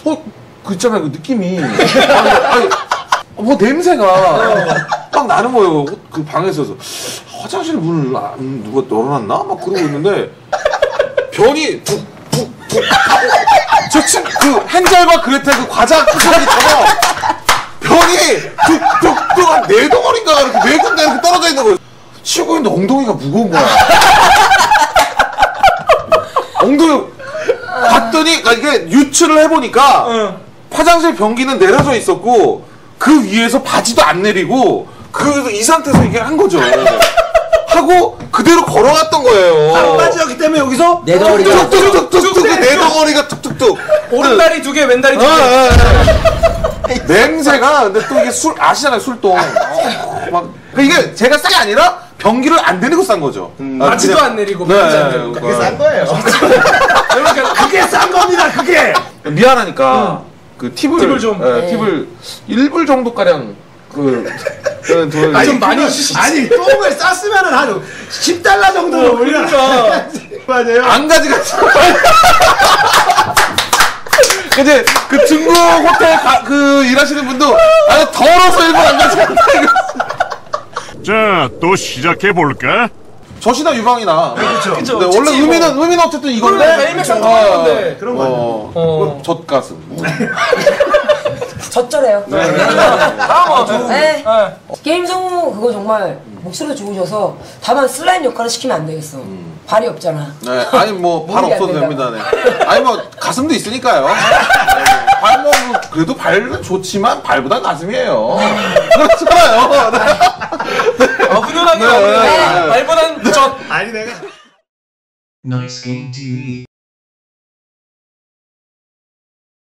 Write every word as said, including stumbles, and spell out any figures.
어, 그 있잖아요, 그 느낌이. 아니, 아니, 뭐 냄새가 막 나는 거예요. 그 방에서. 화장실 문을 안, 누가 열어놨나? 막 그러고 있는데 변이 툭툭툭 저 친구 그 헨젤과 그레텔 그 과자 구성기처럼 변이 툭툭툭 한 네 덩어리인가 이렇게 네 군데 이렇게 떨어져 있는 거예요. 치고 있는데 엉덩이가 무거운 거야. 엉덩이 봤더니 이게 유추를 해보니까 응. 화장실 변기는 내려져 있었고 그 위에서 바지도 안 내리고 그 이 상태에서 이게 한 거죠. 하고 그대로 걸어갔던 거예요. 안 빠졌기 때문에 여기서 네 덩어리가 툭툭툭툭툭 네 덩어리가 툭툭툭 오른다리 두 개, 왼다리 두 개. 아, 아, 아. 냄새가 근데 또 이게 술 아시잖아요 술동. 막 이게 제가 싼 게 아니라 변기를 안 내리고 싼 거죠. 음, 아, 바지도 안 내리고 네, 바지 안 내리고. 그게 싼 거예요. 그러니까 그게 싼 겁니다. 그게. 미안하니까 응. 그 팁을 팁을 좀 예, 네. 팁을 일 불 정도 가량 그 그 아니 좀 많이 주시지. 아니 똥을 쌌으면은 한 십 달러 정도는 어, 올려. 그러니까. 맞아요. 안 가져갔어. 이제 그 중국 호텔 가, 그 일하시는 분도 아 더러워서 일본 안 가져간다 이거. 자, 또 시작해 볼까? 젖이나 유방이나. 그렇죠. 그쵸. 네, 원래 의미는 의미는 어쨌든 이건데. 그래, 일맥상 통하는 건데. 그런 거. 어, 어. 젖가슴. 젖절해요. 네. 아, 뭐, 저, 네. 네. 게임 성우 그거 정말 목소리가 좋으셔서 다만 슬라임 역할을 시키면 안 되겠어. 음. 발이 없잖아. 네, 아니 뭐 발 몸이 안 없어도 된다고. 됩니다. 네. 아니 뭐 가슴도 있으니까요. 발 뭐 그래도 발은 좋지만 발보단 가슴이에요. 그렇잖아요. 네. 어, 훈훈하게 네, 네, 어울리네. 네. 말보단 젖. 아니 내가. Nice game T V.